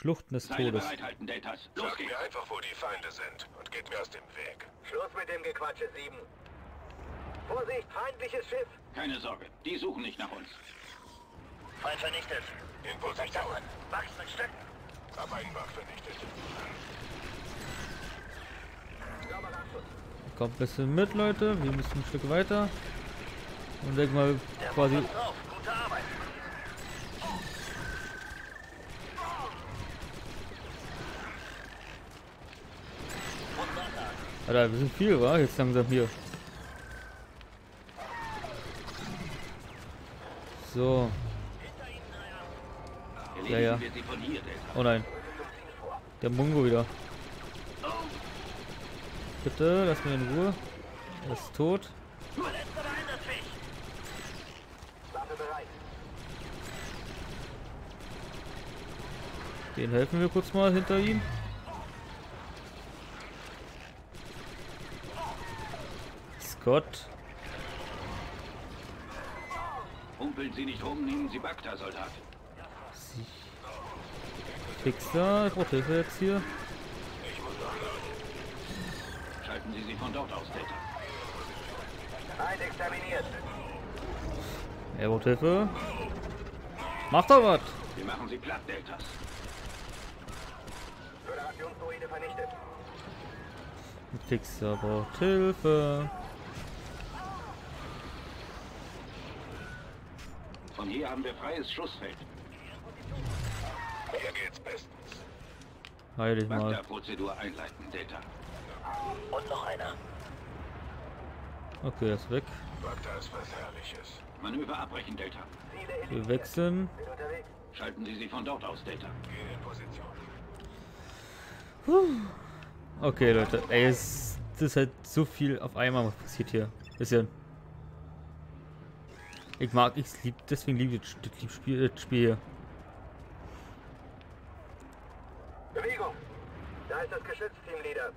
Schluchten des Seile Todes. bereithalten, Deltas. Los Sagt geht's. mir einfach, wo die Feinde sind und geht mir aus dem Weg. Schluss mit dem Gequatsche, 7. Vorsicht, feindliches Schiff. Keine Sorge, die suchen nicht nach uns. Feind vernichtet. In Position. Wachs mit Stöcken. Hab einen Wach vernichtet. Sauberer Abschuss. Kommt ein bisschen mit, Leute. Wir müssen ein Stück weiter. Und denk mal quasi. Passt drauf. Gute Arbeit. Alter, wir sind viel, wa? Jetzt langsam hier. So. Erledigen Ja, ja. wir sie von hier, Delta. Oh nein. Der Mungo wieder. Bitte, lass mich in Ruhe. Er ist tot. Letzter einsatzfähig. Waffe bereit. Den helfen wir kurz mal hinter ihm. Scott. Humpeln Sie nicht rum, nehmen Sie Bacta, Soldat. Sie Fixer. Ich brauche Hilfe jetzt hier. Schalten Sie sie von dort aus, Delta. Feind exterminiert. Er braucht Hilfe. Mach doch was. Wir machen sie platt, Deltas. Föderationsdroide vernichtet. Fixer braucht Hilfe. Von hier haben wir freies Schussfeld. Hier geht's bestens. Heil dich mal. Bacta-Prozedur einleiten, Delta. Und noch einer. Okay, er ist weg. Bacta ist was Herrliches. Manöver abbrechen, Delta. Wir wechseln. Bin unterwegs. Schalten Sie sie von dort aus, Delta. Geh in Position. Okay, Leute. Ey, es ist halt so viel auf einmal was passiert hier. Bisschen. Deswegen liebe ich das Spiel hier. Bewegung. Da ist das Geschütz, Teamleader.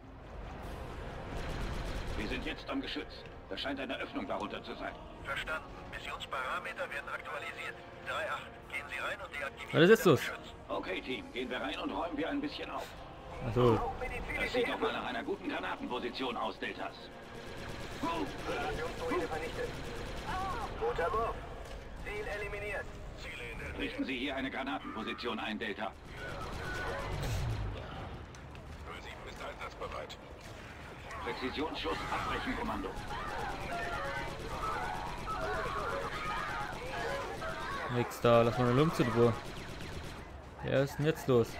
Wir sind jetzt am Geschütz. Da scheint eine Öffnung darunter zu sein. Verstanden. Missionsparameter werden aktualisiert. 3-8. Gehen Sie rein und deaktivieren Was ist jetzt das los? Geschütz. Okay, Team, gehen wir rein und räumen wir ein bisschen auf. Also, Auch Das medizinische sieht doch mal Hilfe. nach einer guten Granatenposition aus, Deltas. Föderationsdroide vernichtet. Guter Wurf. Ziel eliminiert. Ziele in der Nähe. Richten Sie hier eine Granatenposition ein, Delta. 07 ist einsatzbereit. Präzisionsschuss abbrechen, Kommando. nix da. Lass mal eine Lumpe in Ruhe. Ja, was ist denn jetzt los?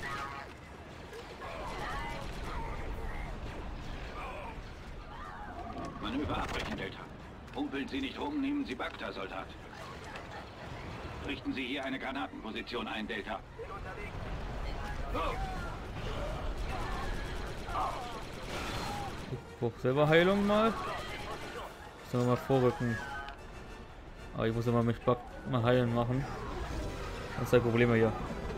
Manöver abbrechen, Delta. Humpeln Sie nicht rum, nehmen Sie Bacta, Soldat. Richten Sie hier eine Granatenposition ein, Delta. Ich brauche selber Heilung mal. Sollen wir mal vorrücken. Aber ich muss immer mich mal heilen machen. Das ist ein Problem hier.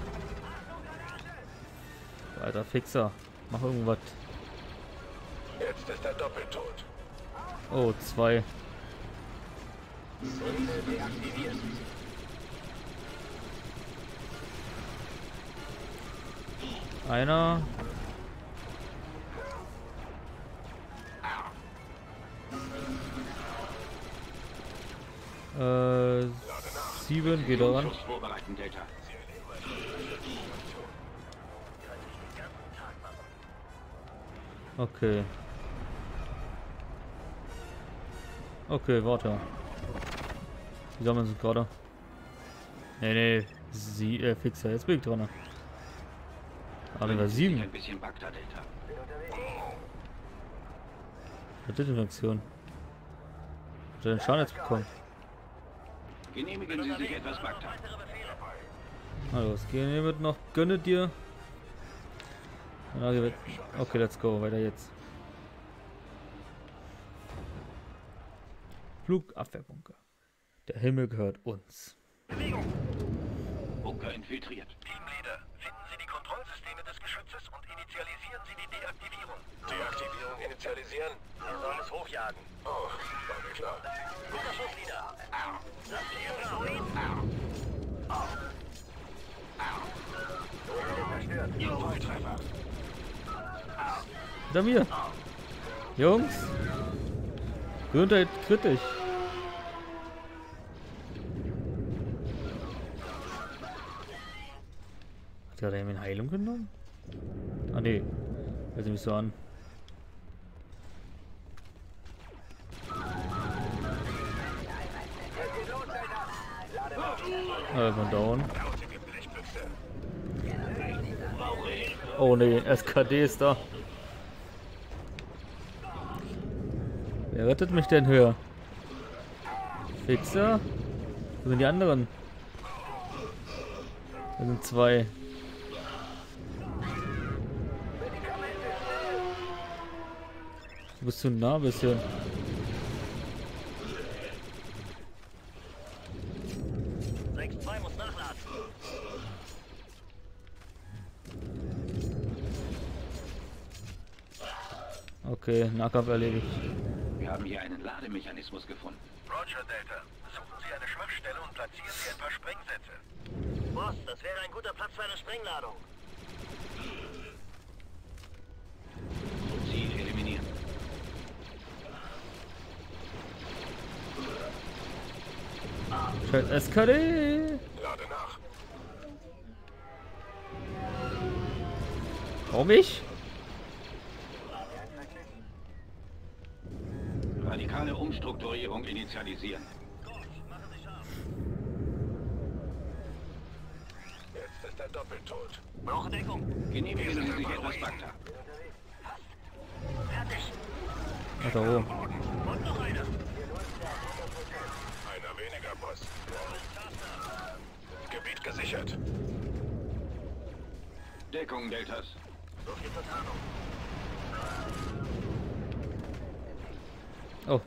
Alter Fixer. Mach irgendwas. Jetzt ist er doppelt tot. Oh, 2. Einer. Äh, 7 geht daran. Schuss vorbereiten, Delta. Okay. Okay, warte. Wie soll man es gerade? Nee, Fixer, jetzt bin ich dran. Aber wir Ein 7. bisschen Bacta, Delta. Was ist denn Aktion? Hat er den Schaden jetzt bekommen? Genehmigen Sie sich etwas Bacta. Also, was gehen wir mit noch? Gönne dir. Okay, let's go. Weiter jetzt. Flugabwehrbunker. Der Himmel gehört uns. Bunker infiltriert. Teamleader, finden Sie die Kontrollsysteme des Geschützes und initialisieren Sie die Deaktivierung. Deaktivierung initialisieren. Wir sollen es hochjagen. Oh, war mir klar. Guter Schuss, Leader. Lassen Sie Ihren Droiden. Droide zerstört. Volltreffer. Hinter mir. Jungs. Gesundheit kritisch. Hat er da irgendwie eine Heilung genommen? Ah ne. Hört sich nicht so an. Mal down. Oh ne, SKD ist da. Wer rettet mich denn höher? Fixer? Wo sind die anderen? Da sind zwei. Du bist zu nah ein bisschen. Muss nachladen. Okay, Nahkampf erledigt. Wir haben hier einen Lademechanismus gefunden. Roger, Delta. Suchen Sie eine Schwachstelle und platzieren Sie ein paar Sprengsätze. Boss, das wäre ein guter Platz für eine Sprengladung. Ziel eliminieren. Scheiß SKD! Lade nach. Warum ich? Radikale Umstrukturierung initialisieren. Jetzt ist er doppelt tot. Brauche Deckung. Genehmigen Sie sich etwas Bagdad. Fertig. Ach, da oben. Und noch einer. Einer weniger, Boss. Gebiet gesichert. Deckung, Deltas. So viel zur Tarnung. Oh.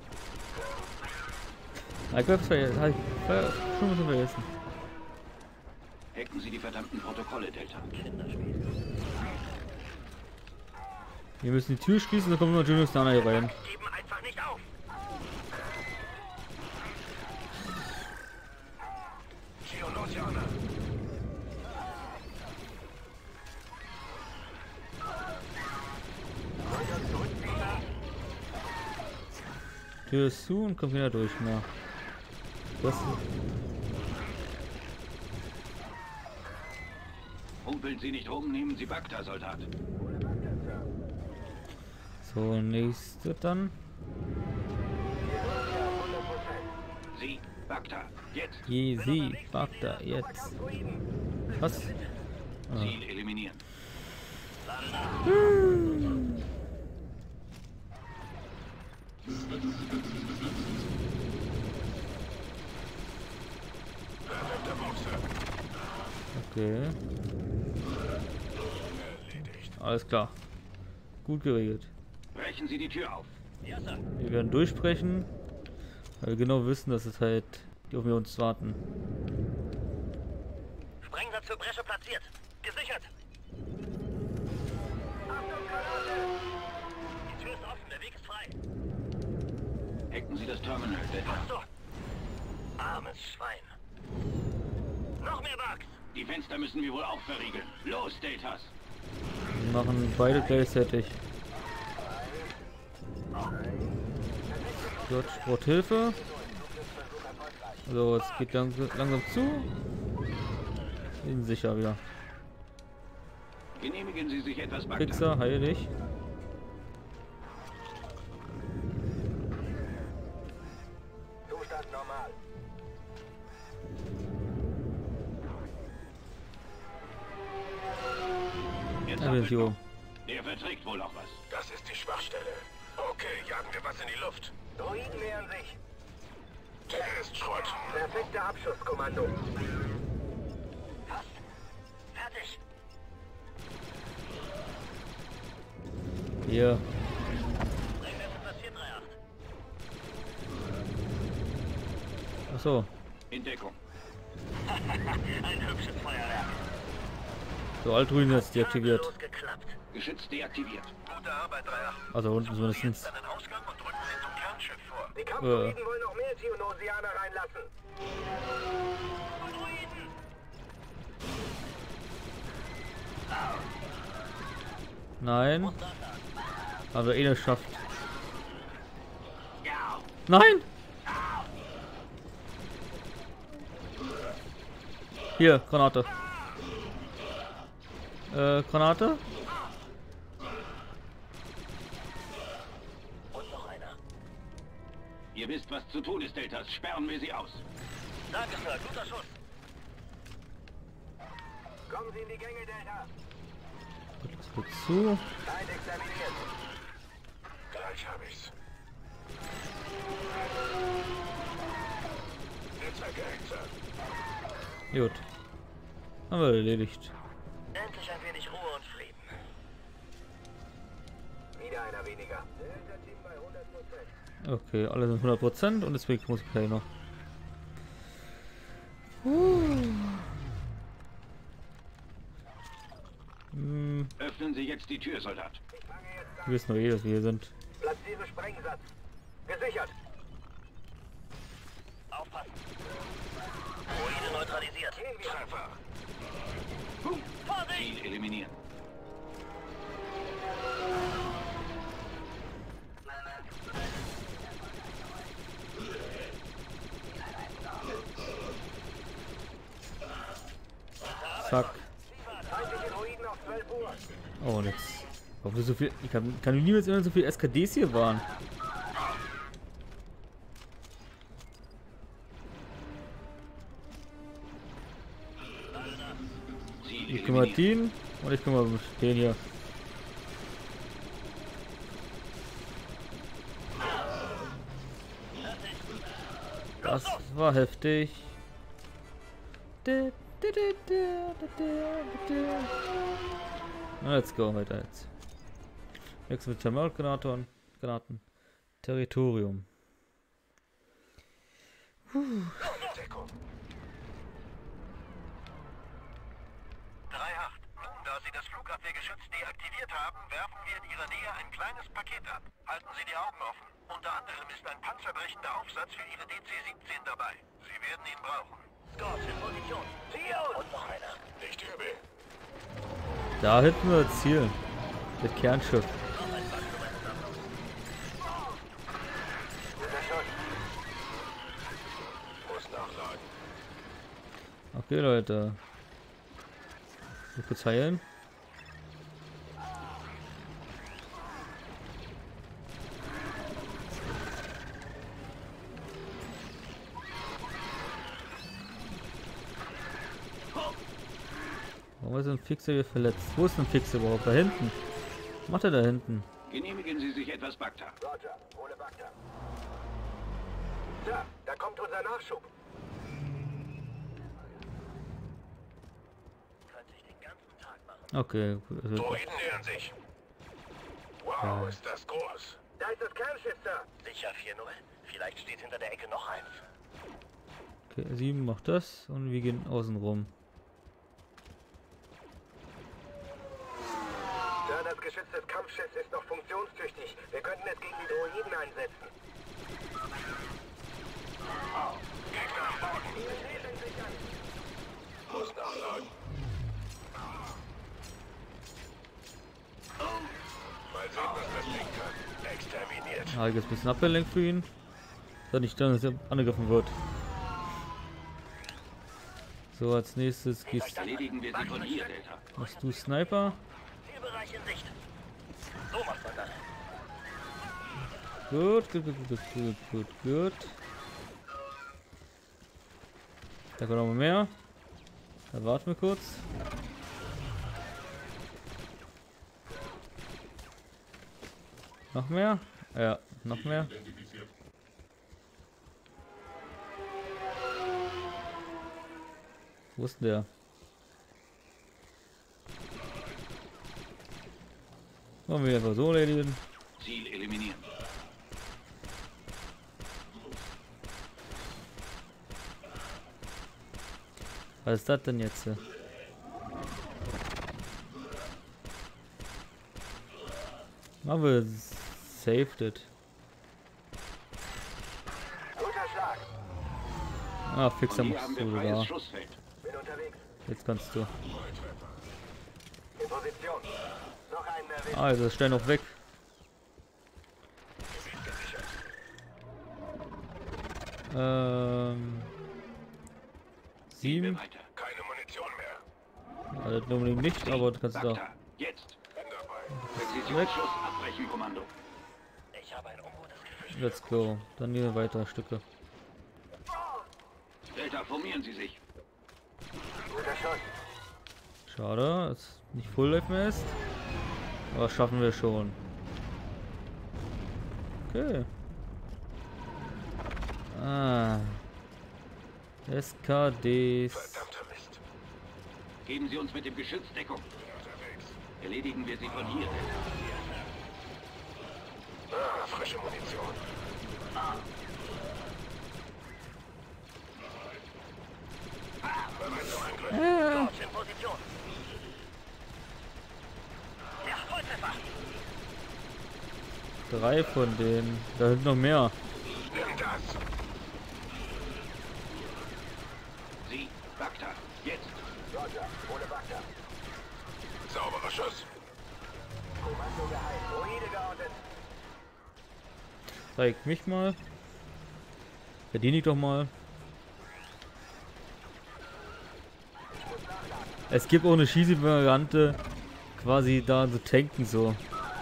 Ich hab's vergessen. Schon was vergessen. Hacken Sie die verdammten Protokolle, Delta. Wir müssen die Tür schließen, dann kommt noch Julius Nana hier rein. Geben einfach nicht auf. Geonosianer. Tür ist zu und kommt wieder durch. Na. Das Humpeln Sie nicht rum, nehmen Sie Bagdad, Soldat. so, nächste dann. Sie, Bagdad, jetzt. Sie, Bagdad, jetzt. Was? Ah. Ziel eliminieren. Perfekter Boxer. Okay. Alles klar. Gut geregelt. Brechen Sie die Tür auf. Wir werden durchbrechen, weil wir genau wissen, dass es halt die auf uns warten. Sprengsatz für Bresche platziert. Gesichert. Die Tür ist offen, der Weg ist frei. Hacken Sie das Terminal, Delta. So. Armes Schwein. Noch mehr Bugs. Die Fenster müssen wir wohl auch verriegeln. Los, Deltas. Wir machen beide gleichzeitig. Gott, braucht Hilfe. So, es geht langsam zu. Wir sind sicher wieder. Genehmigen Sie sich etwas Bagdad. Fixer, heil dich. Zustand normal. Jetzt Ja, wir sind hier oben. Der verträgt wohl auch was. Das ist die Schwachstelle. Okay, jagen wir was in die Luft. Droiden nähern sich. Der ist Schrott. Perfekter Abschusskommando. Fast. Fertig. Hier. Sprengwerfer platziert 3-8. Achso. In Deckung. Ein hübsches Feuerwerk. So, Altruinen jetzt deaktiviert. Tadellos geklappt. Geschütz deaktiviert. Gute Arbeit, 3-8. Also unten zumindest. Jetzt an den Ausgang und drücken Sie zum Kernschiff vor. Die Kampfdroiden wollen noch mehr Geonosianer reinlassen. Droiden! Nein. Aber eh nicht schafft. Nein! Hier, Granate. Granate? Und noch einer. Ihr wisst, was zu tun ist, Deltas. Sperren wir sie aus. Danke, Sir. Guter Schuss. Kommen Sie in die Gänge, Delta. Das wird zu. Feind examiniert. Gleich hab ich's. Jetzt ergängt, Sir. Gut. Haben wir erledigt. Endlich ein wenig Ruhe und Frieden. Wieder einer weniger. Delta-Team bei 100%. Okay, alle sind 100% und deswegen muss ich gleich noch. Öffnen Sie jetzt die Tür, Soldat. Ich fange jetzt Wir an. wissen doch eh, dass wir hier sind. Platziere Sprengsatz. Gesichert. Aufpassen. Ruine neutralisiert. Gehen wir. Treffer. Ziel eliminieren. Zack. Feindliche Droiden auf 12 Uhr. Oh, und jetzt. Warum so viel. Ich kann niemals immer so viel SKDs hier waren. Ziel Ich kümmere eliminieren. den und ich kümmere mich den hier. Das war heftig. Na, let's go, weiter jetzt. Nächstes mit Thermalgranaten. Territorium. Deckung. 3-8. Nun, da Sie das Flugabwehrgeschütz deaktiviert haben, werfen wir in Ihrer Nähe ein kleines Paket ab. Halten Sie die Augen offen. Unter anderem ist ein panzerbrechender Aufsatz für Ihre DC-17 dabei. Sie werden ihn brauchen. Scott in Position. Und noch einer. Nicht übel. Da hinten wir das Ziel. Das Kernschiff. Guter Schuss. Muss nachladen. Okay, Leute. Ich kurz heilen. Warum ist ein Fixer hier verletzt? Wo ist ein Fixer überhaupt? Da hinten. Was macht er da hinten? Genehmigen Sie sich etwas Bagda. Roger. Hole Bagda. Sir, da kommt unser Nachschub. Könnte ich den ganzen Tag machen. Okay, gut. Also, Droiden nähern sich. Wow, ist das groß. Da ist das Kernschiff, Sir. Sicher 4-0. Vielleicht steht hinter der Ecke noch eins. okay, 7 macht das und wir gehen außen rum. Sir, das Geschütz des Kampfschiffs ist noch funktionstüchtig. Wir könnten es gegen die Droiden einsetzen. Gegner am Boden. Muss nachladen. Mal sehen, was das Ding kann. Exterminiert. Ah, jetzt ein bisschen abgelenkt für ihn. Dass nicht dann, dass er angegriffen wird. So, als nächstes gehst Erledigen wir sie von hier, Delta. machst du Sniper. Zielbereich in Sicht. So macht man das. Gut. Da kommt noch mal mehr. Da warten wir kurz. Noch mehr? Ja, noch mehr. Wo ist denn der? Wollen wir einfach so erledigen? Ziel eliminieren. Was ist das denn jetzt? Machen wir saved it. Guter Schlag. Ah, Fixer Und hier haben musst wir du freies da. Schussfeld. Bin unterwegs. Jetzt kannst du. Im Position. Noch einen erwischt. Also, stell noch weg. Gehen wir 7. weiter. Keine Munition mehr. Also, das unbedingt nicht, aber du kannst da. Bacta, jetzt. Bin dabei. Präzisionsschuss abbrechen, Kommando. Ich habe ein ungutes Gefühl. Let's go. Dann gehen wir weiter Stücke. Delta, formieren Sie sich. Guter Schuss. Schade, dass nicht Full Life mehr ist. Aber das schaffen wir schon. Okay. Ah. SKDs. Verdammter Mist. Geben Sie uns mit dem Geschütz Deckung. Unterwegs. Erledigen wir Sie von hier, Delta. Ah, frische Munition. Bereit zum Angriff. Dort in Position. Ja, Volltreffer. 3 von denen. Da sind noch mehr. Nimm das. Sie, Bacta, jetzt. Roger, ohne Bagger. Sauberer Schuss. Kommando geheilt. Droide geortet. Zeig mich mal. Verdiene ich doch mal. Es gibt auch eine Schießvariante, quasi da so tanken so.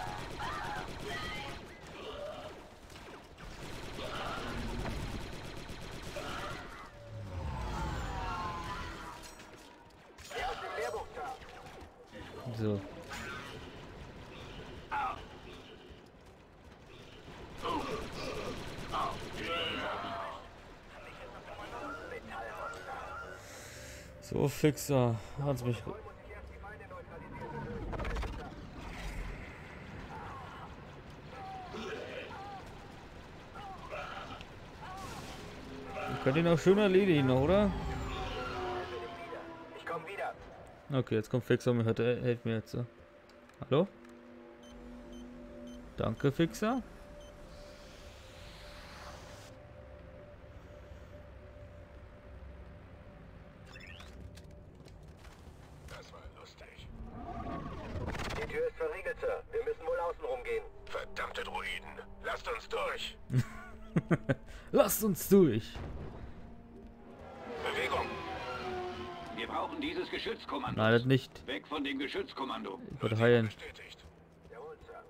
Der aus dem Lehrbuch kam. So. So, Fixer. Hat's mich. Muss ich erst die Feinde neutralisieren. Ich könnte ihn auch schön erledigen, oder? Ich komme wieder. Okay, jetzt kommt Fixer und hilft mir jetzt. So. Hallo? Danke, Fixer. Das war lustig. Die Tür ist verriegelt, Sir. Wir müssen wohl außen rumgehen. Verdammte Droiden. Lasst uns durch. Lasst uns durch. Bewegung. Wir brauchen dieses Geschützkommando. Nein, das nicht. Weg von dem Geschützkommando. Ich wollte heilen. Bestätigt. Jawohl, Sir.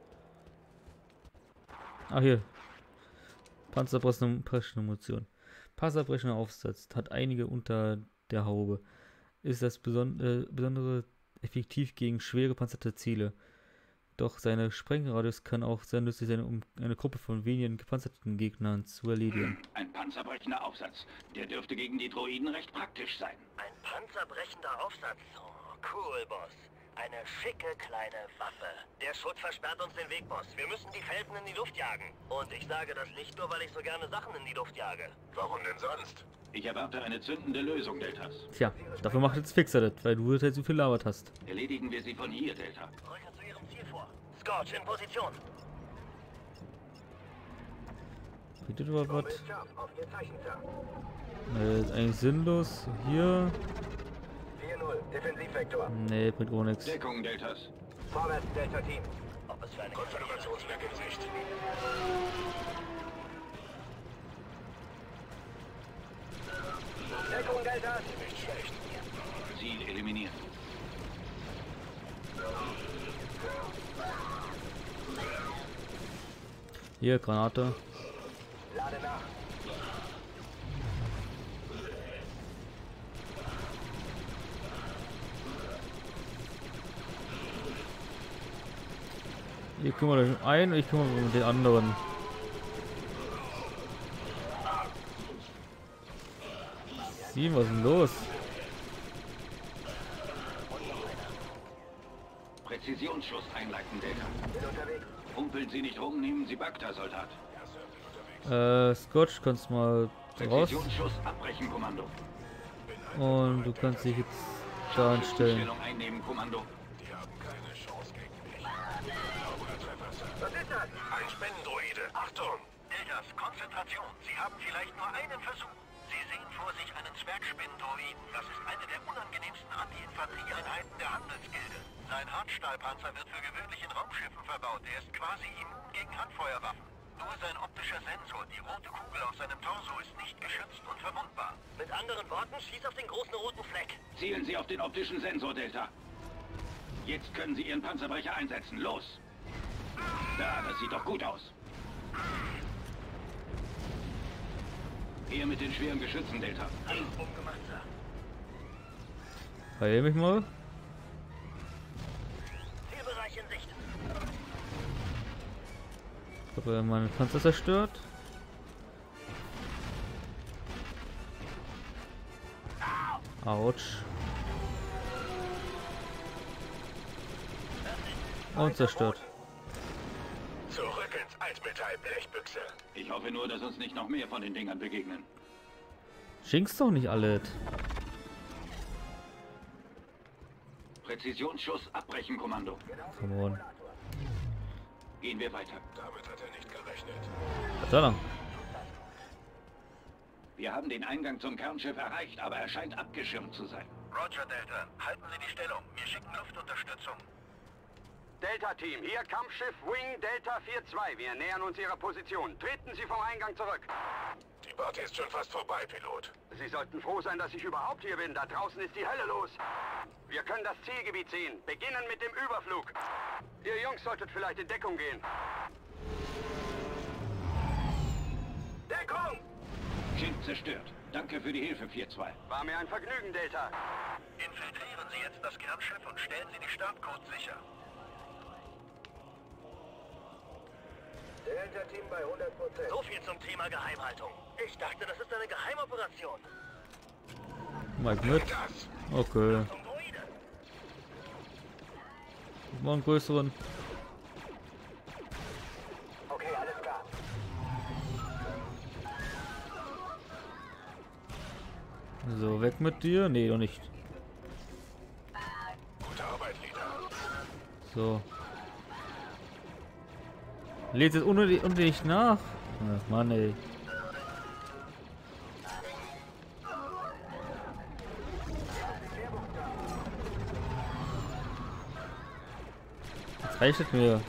Ah, hier. Panzerbrechende Munition. Panzerbrechender Aufsatz hat einige unter der Haube. Ist das besondere effektiv gegen schwere panzerte Ziele. Doch seine Sprengradius kann auch sehr nützlich sein, um eine Gruppe von wenigen gepanzerten Gegnern zu erledigen. Ein panzerbrechender Aufsatz. Der dürfte gegen die Droiden recht praktisch sein. Ein panzerbrechender Aufsatz. Oh, cool, Boss. Eine schicke kleine Waffe. Der Schutt versperrt uns den Weg, Boss. Wir müssen die Felsen in die Luft jagen. Und ich sage das nicht nur, weil ich so gerne Sachen in die Luft jage. Warum denn sonst? Ich erwarte eine zündende Lösung, Deltas. Tja, dafür macht jetzt Fixer das, weil du halt so viel labert hast. Erledigen wir sie von hier, Delta. Rücken zu Ihrem Ziel vor. Scorch in Position. Bietet überhaupt was? Ist scharf. Auf Ihr Zeichen, Sir. Ist eigentlich sinnlos. Hier. 4-0. Defensivvektor. Nee, bringt auch nichts. Deckung, Deltas. Vorwärts, Delta-Team. Ob es für eine Konföderationswerk in Sicht. Deckung, Delta. Nicht schlecht. Ziel eliminiert. Hier, Granate. Lade nach. Ihr kümmert euch um einen, ich kümmere mich um den anderen. Sieben, was ist denn los? Präzisionsschuss einleiten, Delta. Bin unterwegs. Humpeln Sie nicht rum, nehmen Sie Bacta, Soldat. Scotch, kannst mal raus. Präzisionsschuss abbrechen, Kommando. Und du kannst dich jetzt da anstellen. Stellung einnehmen, Kommando. Die haben keine Chance gegen mich. Sauberer Treffer, Sir. Was ist das? Ein Spendendroide. Achtung! Deltas, Konzentration. Sie haben vielleicht nur einen Versuch. Sie sehen vor sich einen Zwergspinndroiden. Das ist eine der unangenehmsten Anti-Infanterieeinheiten der Handelsgilde. Sein Hartstahlpanzer wird für gewöhnlich in Raumschiffen verbaut. Er ist quasi immun gegen Handfeuerwaffen. Nur sein optischer Sensor, die rote Kugel auf seinem Torso, ist nicht geschützt und verwundbar. Mit anderen Worten, schieß auf den großen roten Fleck. Zielen Sie auf den optischen Sensor, Delta. Jetzt können Sie Ihren Panzerbrecher einsetzen. Los! Da, das sieht doch gut aus. Hier mit den schweren Geschützen, Delta. Umgemacht, Sir. Heil mich mal. Zielbereich in Sicht. Ich habe meinen Panzer zerstört. Autsch. Und zerstört. Zurück ins Altmetall-Blechbüchse. Ich hoffe nur, dass uns nicht noch mehr von den Dingern begegnen. Schink's doch nicht alles. Präzisionsschuss abbrechen, Kommando. Come on. Gehen wir weiter. Damit hat er nicht gerechnet. Was soll er? Wir haben den Eingang zum Kernschiff erreicht, aber er scheint abgeschirmt zu sein. Roger, Delta. Halten Sie die Stellung. Wir schicken Luftunterstützung. Delta-Team, hier Kampfschiff Wing Delta 4-2. Wir nähern uns Ihrer Position. Treten Sie vom Eingang zurück. Die Party ist schon fast vorbei, Pilot. Sie sollten froh sein, dass ich überhaupt hier bin. Da draußen ist die Hölle los. Wir können das Zielgebiet sehen. Beginnen mit dem Überflug. Ihr Jungs solltet vielleicht in Deckung gehen. Deckung! Schiff zerstört. Danke für die Hilfe, 4-2. War mir ein Vergnügen, Delta. Infiltrieren Sie jetzt das Kernschiff und stellen Sie die Startcodes sicher. Delta-Team bei 100%. So viel zum Thema Geheimhaltung. Ich dachte, das ist eine Geheimoperation. Mike mit. Okay. Zum Droide. Ich mach einen größeren. Okay, alles klar. So, weg mit dir. Nee, doch nicht. Gute Arbeit, Leader. So. Lädt es unbedingt nach. Ach Mann, ey. Das reicht mir.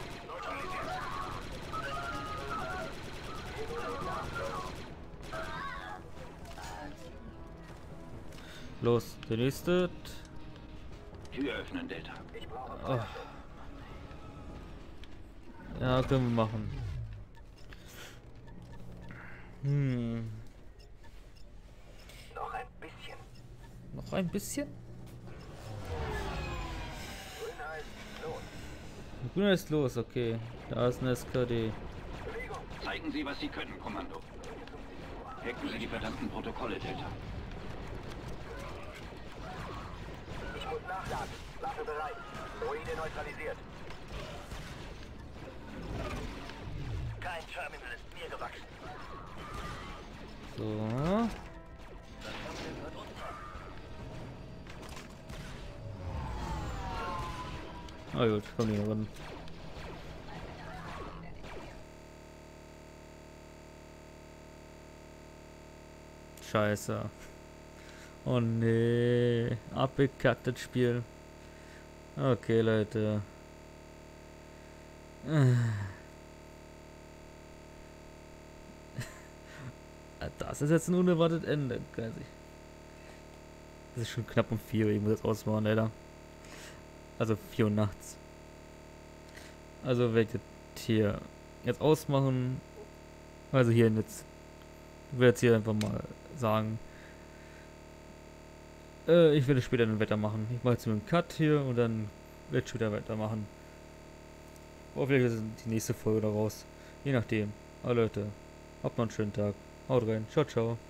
Los, der nächste. Tür öffnen, Delta. Oh. Ja, können wir machen. Noch ein bisschen. Noch ein bisschen? Grün heißt los. Grüner ist los, okay. Da ist eine SKD. Zeigen Sie, was Sie können, Kommando. Hacken Sie die verdammten Protokolle, Delta. Ich muss nachladen. Waffe bereit. Droide neutralisiert. Kein Terminal ist mir gewachsen. So. Ah gut, komm hier ran. Scheiße. Oh nee. Abgekackt das Spiel. Okay, Leute. Das ist jetzt ein unerwartetes Ende. Das ist schon knapp um 4 Uhr. Ich muss jetzt ausmachen, leider. Also 4 Uhr nachts. Also werde ich das hier jetzt ausmachen. Also hier jetzt. Ich werde jetzt hier einfach mal sagen. Ich werde später dann weitermachen. Ich mache jetzt nur einen Cut hier und dann werde ich später weitermachen. Oder vielleicht ist die nächste Folge daraus. Je nachdem. Aber Leute, habt noch einen schönen Tag. Haut rein. Ciao, ciao.